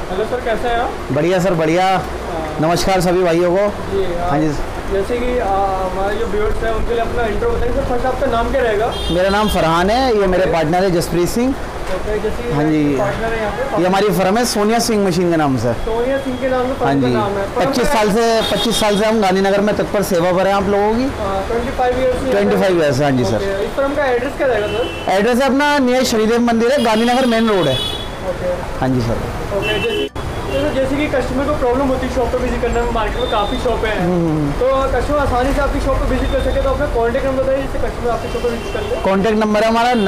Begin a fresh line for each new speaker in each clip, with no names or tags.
Hello sir, कैसे हैं आप?
बढ़िया सर, बढ़िया। नमस्कार सभी भाइयों को।
जी
हाँ जी।
जैसे कि हमारे जो व्यूअर्स हैं उनके लिए अपना इंट्रो बताएंगे सर। फर्स्ट आपका नाम क्या रहेगा?
मेरा नाम फरहान है, ये मेरे पार्टनर है जसप्रीत सिंह।
जैसे
हाँ जी,
पार्टनर है यहाँ पे।
ये हमारी फर्म है सोनिया सिंह मशीन के नाम से।
सोनिया सिंह के नाम से
हाँ
फर्म का
जी,
नाम है।
25 साल से हम गांधीनगर में तत्पर सेवा पर हैं आप लोगों की।
25 ईयर्स।
25 ईयर्स। हाँ जी सर।
इस फर्म का एड्रेस क्या रहेगा सर?
एड्रेस है अपना नियर शनिदेव मंदिर है, गांधीनगर मेन रोड है।
ओके।
हाँ जी सर।
ओके। जैसे कि कस्टमर को प्रॉब्लम होती है शॉप पे विजिट करने में, मार्केट में काफ़ी शॉपें हैं, तो कस्टमर आसानी से आपकी शॉप पे विजिट कर सके, तो अपना कॉन्टैक्ट नंबर बताइए जिससे कस्टमर आपकी शॉप पे विजिट कर ले।
कॉन्टैक्ट नंबर है हमारा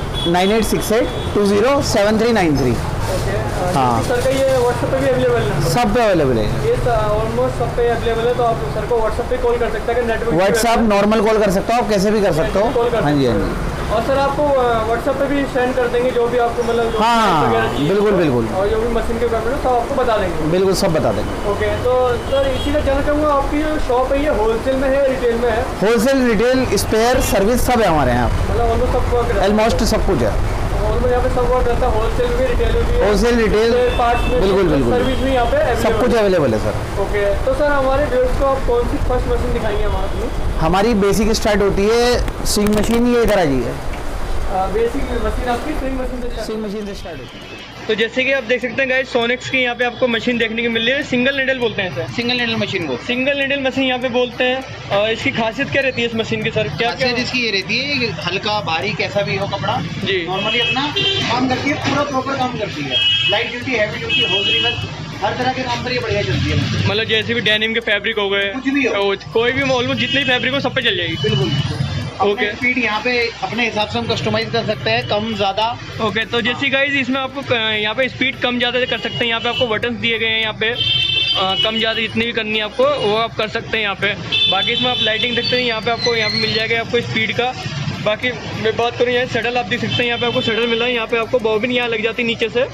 9868207393।
ओके।
हाँ
सर का ये व्हाट्सएप पे भी अवेलेबल है?
सब पे अवेलेबल है
ये ऑलमोस्ट सब पे अवेलेबल है, तो आप सर को व्हाट्सएप पे कॉल कर सकते हैं। नेटवर्क
व्हाट्सएप नॉर्मल कॉल कर सकते हो आप, कैसे भी कर सकते हो। हाँ जी, हाँ जी।
और सर आपको व्हाट्सएप पे भी सेंड कर देंगे जो भी आपको मतलब
हाँ बिल्कुल बिल्कुल,
और जो भी मशीन के इक्विपमेंट है सब आपको बता देंगे।
बिल्कुल सब बता देंगे।
ओके। तो सर इसी का जानना चाहूँगा, आपकी जो शॉप है ये होलसेल में है, रिटेल में है?
होलसेल, रिटेल, स्पेयर, सर्विस सब है हमारे यहाँ।
मतलब ऑलमोस्ट सब वर्क रहता है?
ऑलमोस्ट सब कुछ है।
ऑलमोस्ट यहाँ पे सब वर्क रहता है, होलसेल में, रिटेल में भी?
होलसेल, रिटेल,
पार्ट्स में
बिल्कुल बिल्कुल,
सर्विस में यहाँ पे
सब कुछ अवेलेबल है सर।
ओके। तो सर हमारे व्यूअर्स को आप कौन सी फर्स्ट मशीन दिखाएंगे हमारे?
हमारी बेसिक स्टार्ट होती है स्विंग मशीन, ये इधर आ जाइए।
बेसिक मशीन आपकी स्विंग मशीन से
स्टार्ट होती है।
तो जैसे कि आप देख सकते हैं गाइस, सोनेक्स की यहाँ पे आपको मशीन देखने को मिल रही है। सिंगल निडल बोलते हैं सर?
सिंगल निडल मशीन बोलते हैं।
सिंगल निडल मशीन यहाँ पे बोलते हैं। और इसकी खासियत क्या रहती है इस मशीन की सर? क्या
खासियत इसकी ये रहती है कि हल्का भारी कैसा भी हो कपड़ा
जी
नॉर्मली अपना काम करती है, पूरा प्रॉपर काम करती है। Light duty, heavy duty, hole reverse, हर तरह के काम पर ये बढ़िया चलती है।
मतलब जैसे भी डेनिम के फैब्रिक हो गए,
कुछ भी हो,
कोई भी ऑलमोस्ट जितने भी फैब्रिक हो सब पे चल जाएगी।
बिल्कुल।
ओके।
स्पीड यहाँ पे अपने हिसाब से हम कस्टमाइज कर सकते हैं, कम ज़्यादा।
ओके। तो जैसे गाइस इसमें आपको यहाँ पे स्पीड कम ज़्यादा कर सकते हैं। यहाँ पे आपको बटन्स दिए गए हैं, यहाँ पे कम ज़्यादा जितनी भी करनी है आपको वो आप कर सकते हैं यहाँ पे। बाकी इसमें आप लाइटिंग देखते हैं, यहाँ पे आपको मिल जाएगा आपको स्पीड का। बाकी मैं बात करूँ यहाँ सडल आप देख सकते हैं, यहाँ पे आपको सडल मिल रहा है। यहाँ पे आपको बॉबिन यहाँ लग जाती है नीचे से।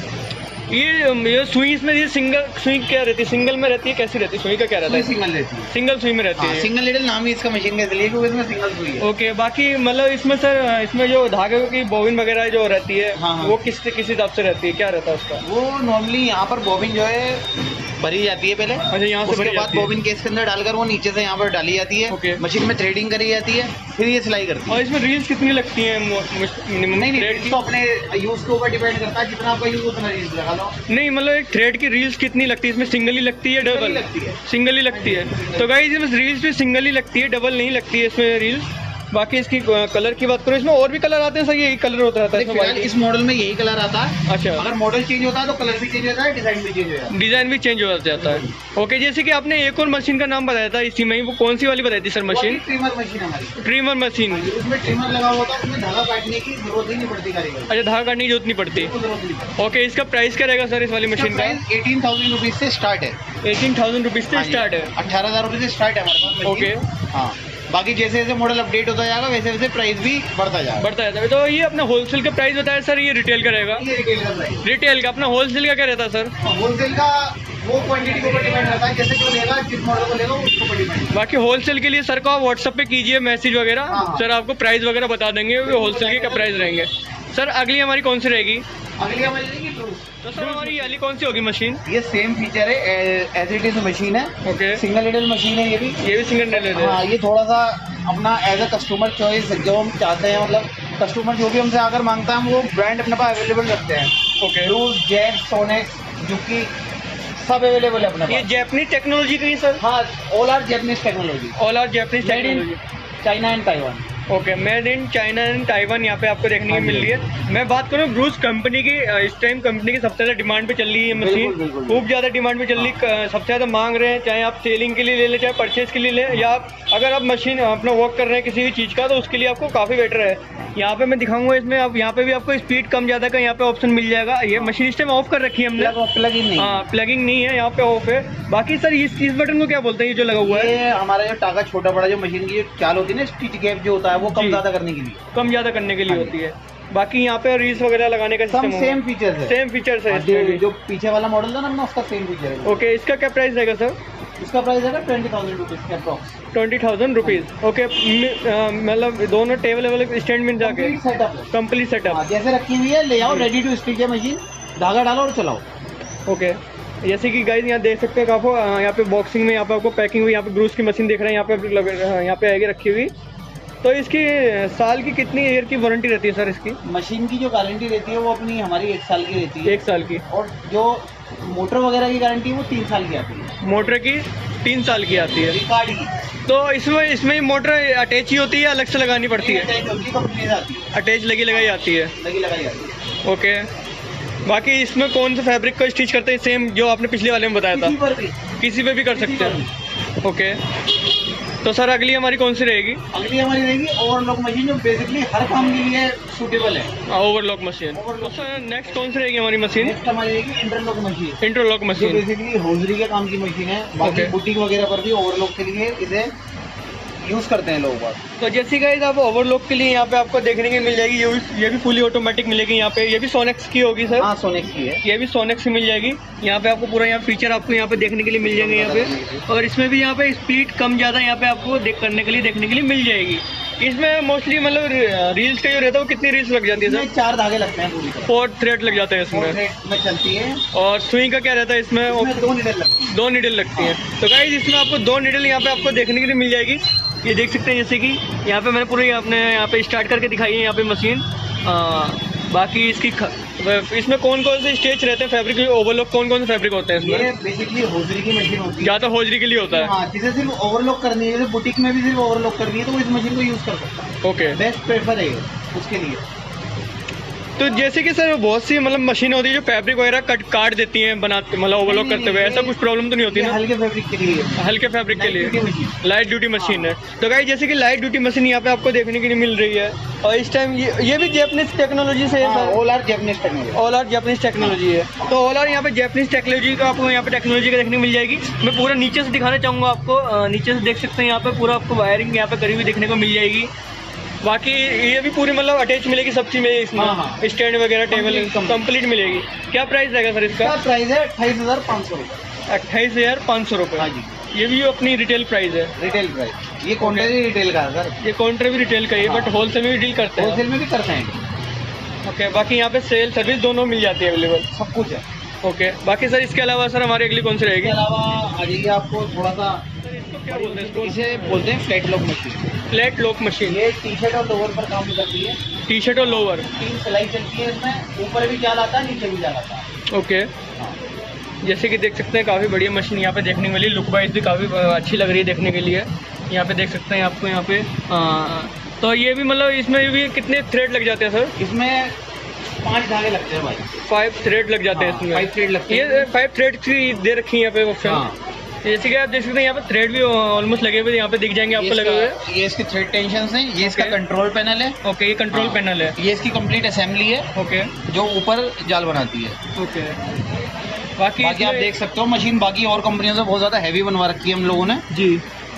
ये सुई इसमें ये सिंगल सुई क्या रहती है? सिंगल में रहती है? कैसी रहती है सुई का क्या रहता है?
सिंगल रहती है,
सिंगल सुई में रहती है।
सिंगल निडल नाम ही इसका मशीन का इसलिए क्योंकि इसमें सिंगल सुई है।
ओके। बाकी मतलब इसमें सर इसमें जो धागे की बॉबिन वगैरह जो रहती है,
हाँ।
वो किस हिसाब से रहती है? क्या रहता है उसका?
वो नॉर्मली यहाँ पर बॉबिन जो है भरी जाती है पहले।
अच्छा, यहाँ से
उसके बाद बॉबिन केस के अंदर डालकर वो नीचे से यहाँ पर डाली जाती है।
ओके।
मशीन में थ्रेडिंग करी जाती है, फिर ये सिलाई करती है।
और इसमें रील्स कितनी लगती है?
नहीं, तो अपने यूज के ऊपर डिपेंड करता है, जितना आपका यूज उतना रील्स लगा लो।
नहीं मतलब एक थ्रेड की रील्स कितनी लगती है? इसमें सिंगल ही लगती है, डबल
लगती है?
सिंगल ही लगती है। तो गाइस इसमें रील्स भी सिंगल ही लगती है, डबल नहीं लगती है इसमें रील्स। बाकी इसकी कलर की बात करूँ, इसमें और भी कलर आते हैं सर? यही कलर होता रहता है
इस मॉडल में यही कलर आता है।
अच्छा।
अगर मॉडल चेंज होता है तो कलर भी चेंज होता है, डिजाइन भी चेंज हो जाता है।
डिजाइन भी चेंज हो जाता है। ओके। जैसे कि आपने एक और मशीन का नाम बताया था इसी में ही, वो कौन सी वाली बताई थी सर मशीन?
ट्रिमर मशीन हमारी।
Trimmer machine.
उसमें ट्रिमर लगा हुआ था, उसमें धागा काटने की जरूरत ही नहीं पड़ती कारीगर।
अच्छा, धागा काटने की जरूरत नहीं पड़ती। ओके। इसका प्राइस क्या रहेगा सर इस वाली मशीन का?
18,000 रुपीज से स्टार्ट है।
18,000 रुपीज से स्टार्ट है?
18,000 रुपीज से स्टार्ट है हमारे पास।
ओके।
हाँ, बाकी जैसे जैसे मॉडल अपडेट होता जाएगा वैसे वैसे प्राइस भी बढ़ता जाता
है। तो ये अपना होलसेल का प्राइस बताया सर, ये रिटेल का रहेगा?
ये रिटेल का प्राइस।
रिटेल का। अपना होलसेल का क्या रहता है सर?
होलसेल का वो क्वांटिटी के ऊपर डिपेंड करता है, जैसे जो लेगा, जिस मॉडल को लेगा उसके ऊपर डिपेंड।
बाकी होलसेल के लिए सर को आप व्हाट्सएप पे कीजिए मैसेज वगैरह।
हाँ।
सर आपको प्राइस वगैरह बता देंगे होलसेल के क्या प्राइस रहेंगे। सर अगली हमारी कौन सी रहेगी?
अगली हमारी रहेगी
तो सर हमारी वाली कौन सी होगी मशीन?
ये सेम फीचर है, एज इट इज मशीन है।
ओके।
सिंगल निडल मशीन है ये भी
सिंगल निडल है।
हाँ, ये थोड़ा सा अपना एज अ कस्टमर चॉइस जो हम चाहते हैं, मतलब कस्टमर जो भी हमसे आकर मांगता है हम वो ब्रांड अपने पास अवेलेबल रखते हैं।
ओके।
ब्रूस, जैप, सोनेक्स, जुकी सब अवेलेबल है अपने पास।
ये जापानीज टेक्नोलॉजी की सर?
हाँ, all are Japanese technology.
All are Japanese technology.
China and Taiwan.
Okay. Made in China and Taiwan यहाँ पे आपको देखने को मिल रही है। मैं बात करूँ ब्रूस कंपनी की, इस टाइम कंपनी की सबसे ज़्यादा डिमांड पे चल रही है मशीन, खूब ज़्यादा डिमांड पे चल रही है, सबसे ज़्यादा मांग रहे हैं। चाहे आप सेलिंग के लिए ले लें, चाहे परचेज के लिए लें, या अगर आप मशीन अपना वर्क कर रहे हैं किसी भी चीज़ का, तो उसके लिए आपको काफ़ी बेटर है। यहाँ पे मैं दिखाऊंगा, इसमें आप यहाँ पे भी आपको स्पीड कम ज़्यादा का यहाँ पे ऑप्शन मिल जाएगा। ये मशीन इस टाइम ऑफ कर रखी है हमने,
प्लगिंग नहीं।
हाँ, प्लगिंग नहीं है, यहाँ पे ऑफ है। बाकी सर इस बटन को क्या बोलते हैं ये जो लगा हुआ है?
ये हमारा जो टाका छोटा बड़ा जो मशीन की चाल होती है ना, स्टिच गैप जो होता है वो कम ज़्यादा करने के लिए,
कम ज़्यादा करने के लिए होती है। बाकी यहाँ पे रील्स वगैरह लगाने का सिस्टम
सेम फीचर्स है।
सेम फीचर्स है।
जो पीछे वाला मॉडल था ना अपना, उसका सेम फीचर है।
ओके। इसका क्या प्राइस रहेगा सर?
इसका प्राइस है 20,000 रुपीज़ का अप्रॉक्स।
20,000 रुपीज़। ओके। मतलब दोनों टेबल वेबल स्टैंड में जाके
सेटअप,
कंप्लीट सेटअप
जैसे रखी हुई है, ले आओ, रेडी टू स्टिच है मशीन, धागा डालो और चलाओ।
ओके, जैसे कि गाइस यहाँ देख सकते हैं आप यहाँ पे बॉक्सिंग में यहाँ पे आपको पैकिंग हुई, यहाँ पे ग्रूस की मशीन देख रहे हैं, यहाँ पे आएगी रखी हुई। तो इसकी साल की कितनी ईयर की वारंटी रहती है सर इसकी?
मशीन की जो गारंटी रहती है वो अपनी हमारी 1 साल की रहती है।
1 साल की।
और जो मोटर वगैरह की गारंटी है वो 3 साल की आती है।
मोटर की 3 साल की आती है।
रिकॉर्ड की।
तो इसमें मोटर अटैच ही होती है या अलग से लगानी पड़ती है?
कंपनी से आती है।
अटैच लगी लगाई आती है।
लगी लगाई आती है।
ओके, बाकी इसमें कौन सा फैब्रिक का स्टिच करते हैं? सेम जो आपने पिछले वाले में बताया था,
किसी पर भी,
किसी पे भी कर सकते हैं। ओके, तो सर अगली हमारी कौन सी रहेगी?
अगली हमारी रहेगी ओवरलॉक मशीन, जो बेसिकली हर काम के लिए सूटेबल है।
Overlock machine. तो सर नेक्स्ट कौन सी रहेगी हमारी मशीन?
नेक्स्ट हमारी रहेगी इंटरलॉक मशीन।
इंटरलॉक
जो
मशीन
बेसिकली हौजरी के काम की मशीन है। बाकी
Okay.
बुटीक वगैरह पर भी ओवरलॉक के लिए इसे यूज करते हैं लोग बात।
तो जैसे गाइस आप ओवरलॉक के लिए यहाँ पे आपको देखने की मिल जाएगी, ये भी फुली ऑटोमेटिक मिलेगी यहाँ पे। ये भी सोनेक्स की होगी सर?
हाँ, सोनेक्स की है।
ये भी सोनेक्स की मिल जाएगी। यहाँ पे आपको पूरा यहाँ फीचर आपको यहाँ पे देखने के लिए मिल जाएंगे यहाँ पे। और इसमें भी यहाँ पे स्पीड कम ज़्यादा यहाँ पे आपको देखने के लिए मिल जाएगी। इसमें मोस्टली मतलब रील्स का जो रहता है वो कितनी रील्स लग जाती है सर?
4 धागे लगते हैं पूरी।
4 थ्रेड लग जाते हैं इसमें।
4 थ्रेड में चलती है।
और सुई का क्या रहता है इसमें?
2 नीडल लगती है।
2 नीडल लगती हैं। तो गाइस इसमें आपको 2 नीडल यहाँ पे आपको देखने के लिए मिल जाएगी। ये देख सकते हैं जैसे कि यहाँ पे मैंने पूरी अपने यहाँ पे स्टार्ट करके दिखाई है यहाँ पे मशीन। बाकी इसकी इसमें कौन कौन से स्टेज रहते हैं फैब्रिक? ओवरलॉक कौन कौन से फैब्रिक होते हैं इसमें?
ये बेसिकली हौजरी की मशीन होती है।
ज़्यादा हौजरी के लिए होता है।
हाँ, जिसे सिर्फ ओवरलॉक करनी है, जैसे बुटीक में भी सिर्फ ओवरलॉक करनी है तो वो इस मशीन को यूज कर सकता है।
ओके,
बेस्ट प्रेफर है उसके लिए।
तो जैसे कि सर बहुत सी मतलब मशीनें होती है जो फैब्रिक वगैरह काट देती हैं बनाते मतलब ओवरलॉक करते हुए, ऐसा कुछ प्रॉब्लम तो नहीं होती
ये
ना?
हल्के फैब्रिक के लिए।
हल्के फैब्रिक के लिए लाइट ड्यूटी मशीन है। तो गाइस जैसे कि लाइट ड्यूटी मशीन यहाँ पे आपको देखने के लिए मिल रही है। और इस टाइम ये भी जापानीज टेक्नोलॉजी से है sir?
All are Japanese technology.
All are Japanese technology है। तो ऑल आर यहाँ पे जापानीज टेक्नोलॉजी का आपको यहाँ पे टेक्नोलॉजी का देखने को मिल जाएगी। मैं पूरा नीचे से दिखाना चाहूँगा आपको। नीचे से देख सकते हैं यहाँ पे पूरा आपको वायरिंग यहाँ पे करी हुई देखने को मिल जाएगी। बाकी ये भी पूरी मतलब अटैच मिलेगी, सब चीज़ मिलेगी इसमें।
हाँ।
स्टैंड वगैरह टेबल कंप्लीट मिलेगी। क्या प्राइस रहेगा सर इसका?
प्राइस है 28,500 रुपये।
28,500 रुपये।
हाँ जी,
ये भी अपनी रिटेल प्राइस है।
Retail price. ये काउंटर ही रिटेल का है सर।
ये काउंटर भी रिटेल का ही है,
हाँ।
बट होलसेल में भी डील करते हैं।
होलसेल में भी करते हैं।
ओके, बाकी यहाँ पे सेल सर्विस दोनों मिल जाती है अवेलेबल।
सब कुछ है।
ओके, बाकी सर इसके अलावा सर हमारी अगली कौन सी
इसके
रहेगी?
अलावा आ जाइए, आपको थोड़ा सा
क्या बोलते हैं इसको?
इसे बोलते हैं flat lock machine.
Flat lock machine.
ये टी शर्ट और लोअर पर काम करती है।
टी शर्ट और लोअर।
3 सिलाई चलती है इसमें। ऊपर भी जाल आता है, नीचे भी जाल आता है।
ओके, जैसे कि देख सकते हैं काफ़ी बढ़िया मशीन यहाँ पे देखने को मिली। लुक वाइज भी काफ़ी अच्छी लग रही है देखने के लिए। यहाँ पे देख सकते हैं आपको यहाँ पे। तो ये भी मतलब इसमें भी कितने थ्रेड लग जाते हैं सर?
इसमें 5 धागे लगते हैं भाई।
5 थ्रेड लग जाते हैं इसमें।
5 थ्रेड लगते हैं।
ये 5 थ्रेड की दे रखी है यहाँ पे ऑप्शन।
हाँ।
जैसे कि आप देख सकते हैं यहाँ पे थ्रेड भी ऑलमोस्ट लगे हुए यहाँ पे दिख जाएंगे आपको लगे हुए।
ये इसके थ्रेड टेंशन हैं। ये इसका
Okay.
कंट्रोल पैनल है।
ओके, ये कंट्रोल
हाँ।
पैनल है।
ये इसकी कंप्लीट असेंबली है
ओके
जो ऊपर जाल बनाती है।
ओके, बाकी
बाकी आप देख सकते हो मशीन बाकी और कंपनियों से बहुत ज़्यादा हैवी बनवा रखी है हम लोगों ने।
जी।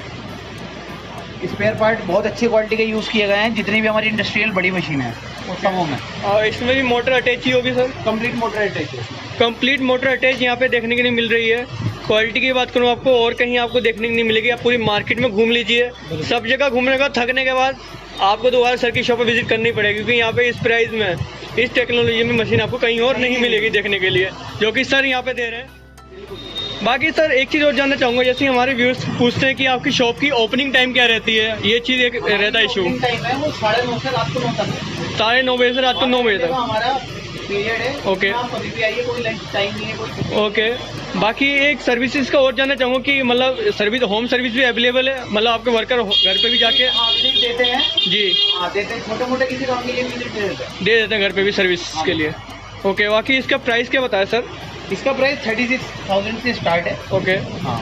स्पेयर पार्ट बहुत अच्छी क्वालिटी के यूज़ किए गए हैं। जितनी भी हमारी इंडस्ट्रियल बड़ी मशीन है सबों में।
और इसमें भी मोटर अटैच ही होगी सर?
कंप्लीट मोटर अटैच है।
कंप्लीट मोटर अटैच यहाँ पे देखने के लिए मिल रही है। क्वालिटी की बात करूँ आपको और कहीं आपको देखने को नहीं मिलेगी। आप पूरी मार्केट में घूम लीजिए, सब जगह घूमने का थकने के बाद आपको दोबारा सर की शॉप पर विजिट करनी पड़ेगी, क्योंकि यहाँ पे इस प्राइस में इस टेक्नोलॉजी में मशीन आपको कहीं और नहीं मिलेगी देखने के लिए, जो कि सर यहाँ पे दे रहे हैं। बाकी सर एक चीज़ और जानना चाहूँगा, जैसे हमारे व्यूअर्स पूछते हैं कि आपकी शॉप की ओपनिंग टाइम क्या रहती है, ये चीज़ एक रहता है इशू।
टाइम है वो 9:30 से रात को 9 तक।
9:30 बजे से रात को 9 बजे तक
हमारा पीरियड है।
Okay.
आप कभी भी आइए, कोई लंच टाइम नहीं है कोई।
ओके, बाकी एक सर्विसेज का और जानना चाहूँगा कि मतलब सर्विस होम सर्विस भी अवेलेबल है, मतलब आपके वर्कर घर पे भी जाके?
हाँ, विजिट देते हैं।
जी,
हाँ, देते हैं। छोटे मोटे किसी काम के लिए विजिट दे देते हैं।
दे देते हैं घर पे भी सर्विस के लिए। ओके, बाकी इसका प्राइस क्या बताया सर?
इसका प्राइस 36,000 से स्टार्ट है।
ओके,
हाँ,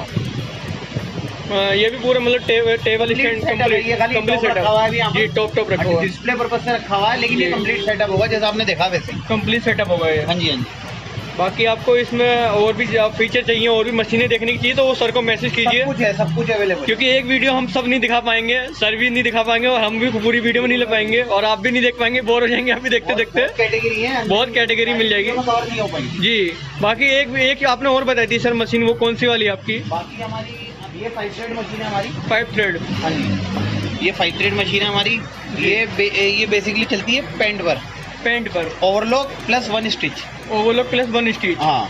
ये भी पूरा मतलब टेबल स्टैंड
setup है, ये खाली
कंप्लीट
top रखा हुआ है अभी यहाँ
सेटअप।
पर।
जी, टॉप रखा हुआ है,
डिस्प्ले पर्पज से रखा हुआ है, लेकिन ये
जी।
कंप्लीट सेटअप होगा जैसा आपने देखा वैसे।
कंप्लीट सेटअप होगा ये।
हाँ जी, हाँ जी।
बाकी आपको इसमें और भी फीचर चाहिए, और भी मशीनें देखने की चाहिए, तो वो सर को मैसेज कीजिए,
सब कुछ है, सब कुछ अवेलेबल।
क्योंकि एक वीडियो हम सब नहीं दिखा पाएंगे, सर भी नहीं दिखा पाएंगे, और हम भी पूरी वीडियो में नहीं ले पाएंगे, और आप भी नहीं देख पाएंगे, बोर हो जाएंगे आप भी देखते देखते।
कैटेगरी है,
बहुत कैटेगरी मिल जाएगी।
कवर नहीं हो पाएगी।
जी, बाकी एक आपने और बताई थी सर मशीन, वो कौन सी वाली है आपकी?
बाकी हमारी ये 5 थ्रेड मशीन है हमारी।
5 थ्रेड।
हाँ जी, ये 5 थ्रेड मशीन है हमारी। ये बेसिकली चलती है पेंट पर।
पेंट पर
overlock plus 1 stitch.
Overlock plus 1 stitch.
हाँ,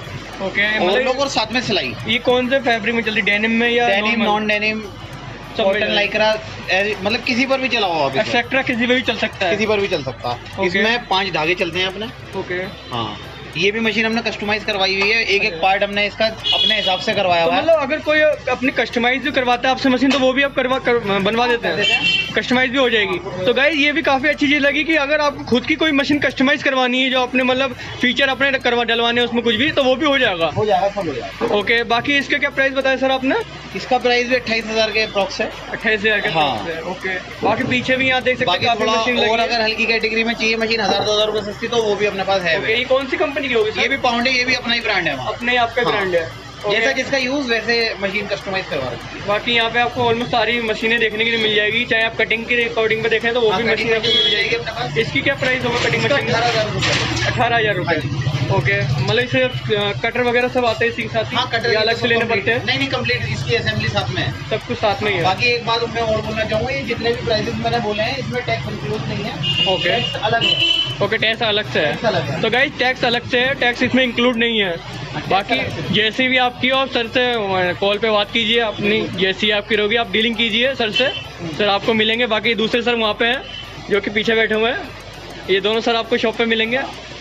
ओके,
ओवरलॉक और साथ में सिलाई।
ये कौन से फैब्रिक में चलती है, डेनिम में या
denim, non denim, cotton, lycra, मतलब किसी पर भी चलाओ आप।
एक्सेट्रा किसी पर भी चल सकता है,
किसी पर भी चल सकता है। इसमें 5 धागे चलते हैं अपने।
ओके
हाँ, ये भी मशीन हमने कस्टमाइज करवाई हुई है, एक एक पार्ट हमने इसका अपने हिसाब से करवाया हुआ है।
मतलब अगर कोई अपनी कस्टमाइज भी करवाता है आपसे मशीन, तो वो भी आप बनवा देते हैं, कस्टमाइज भी हो जाएगी। तो गाइस ये भी काफ़ी अच्छी चीज़ लगी कि अगर आपको खुद की कोई मशीन कस्टमाइज करवानी है, जो अपने मतलब फीचर अपने डलवाने हैं उसमें कुछ भी, तो वो भी हो जाएगा।
हो जाएगा, सब हो जाएगा।
ओके, बाकी इसका क्या प्राइस बताया सर आपने?
इसका प्राइस भी 28,000 के अप्रॉक्स है।
28,000 के
हाँ।
है। ओके, बाकी पीछे भी यहाँ देख सकते हैं काफी मशीन लगी
और
है।
अगर हल्की कैटेगरी में चाहिए मशीन 1,000-2,000 रुपए सस्ती, तो वो भी अपने पास है।
ओके, ये कौन सी कंपनी की होगी सर?
ये भी पाउंड है, ये भी अपना ही ब्रांड है,
अपने आपका
हाँ।
ब्रांड है।
जैसा
ओके,
जिसका यूज वैसे मशीन कस्टमाइज करवा रखी है।
बाकी यहाँ पे आपको ऑलमोस्ट सारी मशीनें देखने के लिए मिल जाएगी, चाहे आप कटिंग के अकॉर्डिंग पे देखें तो वो भी मशीन आपको मिल जाएगी।
अपने पास
इसकी क्या प्राइस होगा कटिंग मशीन?
18,000 रुपए।
18,000 रुपये। ओके, मतलब इसे कटर वगैरह सब आते हैं इसी के साथ ही?
हाँ, कटर
या अलग से लेने पड़ते हैं?
नहीं, कंप्लीट इसकी असेंबली साथ में है।
सब कुछ साथ में ही है।
बाकी एक बात मैं और बोलना चाहूँगा, ये जितने भी प्राइसेस मैंने बोले हैं, इसमें टैक्स इंक्लूड नहीं है।
ओके,
टैक्स अलग है।
ओके, टैक्स अलग से
टैक्स अलग
है।
है।
तो गाइस टैक्स अलग से है, टैक्स इसमें इंक्लूड नहीं है। बाकी जैसी भी आपकी और सर से कॉल पे बात कीजिए, अपनी जैसी आपकी रहोगी आप डीलिंग कीजिए सर से, सर आपको मिलेंगे। बाकी दूसरे सर वहाँ पे हैं जो कि पीछे बैठे हुए हैं, ये दोनों सर आपको शॉप पे मिलेंगे।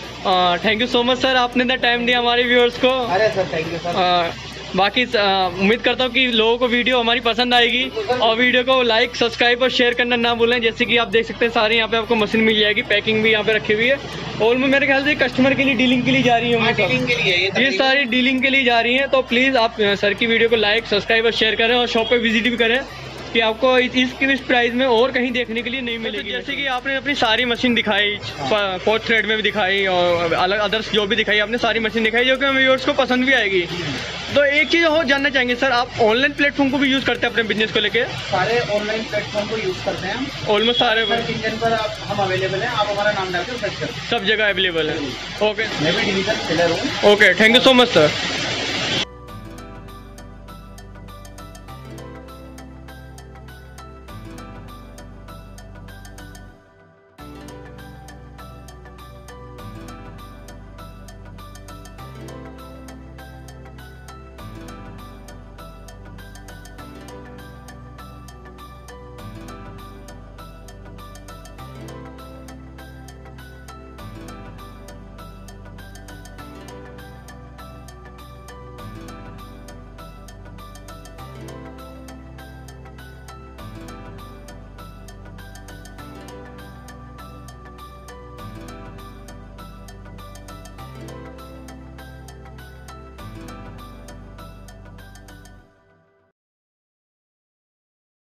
Thank you so much sir, आपने इतना टाइम दिया हमारे व्यूअर्स को।
अरे सर, थैंक यू सर।
बाकी उम्मीद करता हूँ कि लोगों को वीडियो हमारी पसंद आएगी, और वीडियो को लाइक, सब्सक्राइब और शेयर करना ना भूलें। जैसे कि आप देख सकते हैं सारे यहाँ पे आपको मशीन मिल जाएगी, पैकिंग भी यहाँ पे रखी हुई है। और मेरे ख्याल से कस्टमर के लिए डीलिंग के लिए जा रही है,
डीलिंग के लिए
ये सारी डीलिंग के लिए जा रही हैं। तो प्लीज़ आप सर की वीडियो को लाइक, सब्सक्राइब और शेयर करें, और शॉप पे विजिट भी करें, कि आपको इस प्राइस में और कहीं देखने के लिए नहीं मिलेगी। जैसे कि आपने अपनी सारी मशीन दिखाई, कोट थ्रेड में भी दिखाई, और अलग अदर्स जो भी दिखाई, आपने सारी मशीन दिखाई जो कि हमें व्यूअर्स को पसंद भी आएगी। तो एक चीज़ और जानना चाहेंगे सर, आप ऑनलाइन प्लेटफॉर्म को भी यूज़ करते हैं अपने बिजनेस को लेके?
सारे ऑनलाइन प्लेटफॉर्म को यूज़ करते हैं हम।
ऑलमोस्ट सारे
इंजन पर हम अवेलेबल हैं, आप हमारा नाम डालकर सर्च करें,
सब जगह अवेलेबल है। ओके,
मैं भी डिजिटल सेलर हूँ।
Okay, thank you so much sir.